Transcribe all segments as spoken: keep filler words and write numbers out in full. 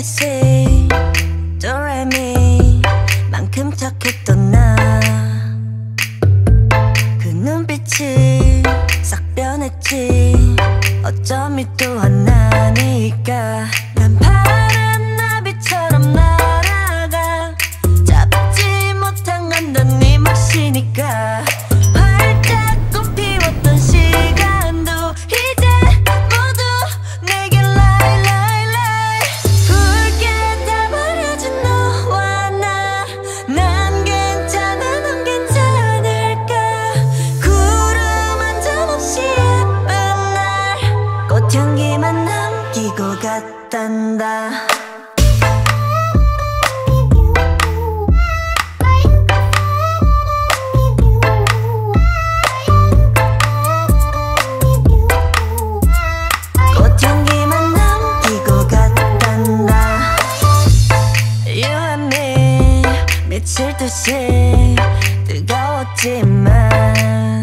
에이비씨 도레미 만큼 착했던 나 그 눈빛이 싹 변했지 어쩜 이 또한 나니까 난 파란 나비처럼 날아가 잡지 못한 건 넌 네 몫이니까 활짝 꽃피웠던 시간도 이제 모두 내게 lie lie lie 붉게 다 버려진 너와 나 난 괜찮아 넌 괜찮을까 구름 한 점 없이 예쁜 날 꽃향기만 남기고 갔단다 꽃향기만 남기고 갔단다 You and me 미칠 듯이 뜨거웠지만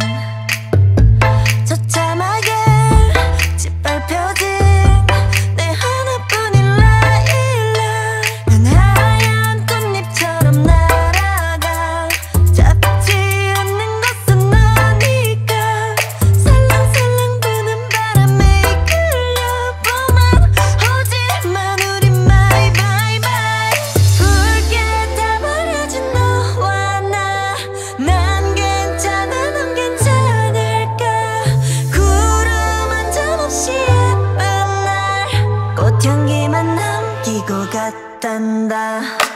처참하게 짓밟혀진 내 하나뿐인 라일락 난 하얀 꽃잎처럼 날아가 잡지 않는 것은 너니까 살랑살랑 부는 바람에 이끌려보만 오지만 우린 my bye bye 붉게 다 버려진 너와 나 난 괜찮아 넌 괜찮을까 구름 한 점 없이 예쁜 날 꽃향기만 남기고 갔단다